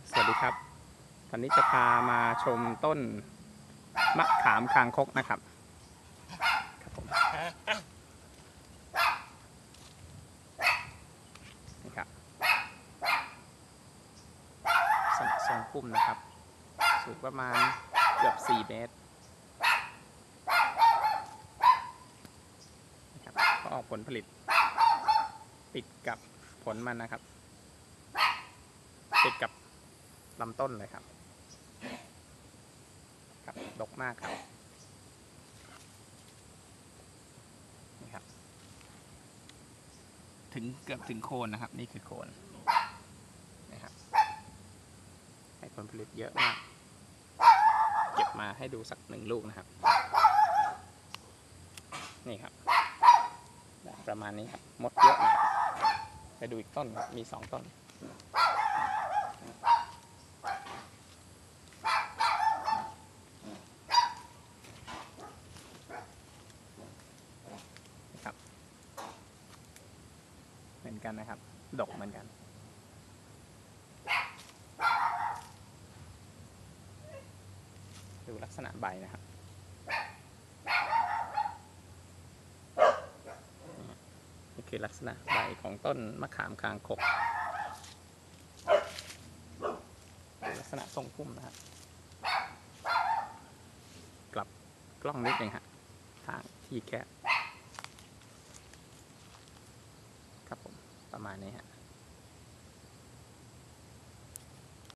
สวัสดีครับวันนี้จะพามาชมต้นมะขามคางคกนะครับครับผมนี่ครับทรงพุ่มนะครับสูงประมาณเกือบ4 เมตรนะครับก็ออกผลผลิตติดกับผลมันนะครับติดกับลำต้นเลยครับครับดกมากครับนี่ครับเกือบถึงโคนนะครับนี่คือโคนนะครับให้ผลผลิตเยอะมากเก็บมาให้ดูสัก1 ลูกนะครับนี่ครับประมาณนี้ครับมดเยอะนะไปดูอีกต้นครับมี2 ต้นนะครับเหมือนกันนะครับดกเหมือนกันดูลักษณะใบนะครับนี่คือลักษณะใบของต้นมะขามคางคกลักษณะทรงพุ่มนะครับกลับกล้องนิดนึงฮะทางที่แคบครับผมประมาณนี้ฮะ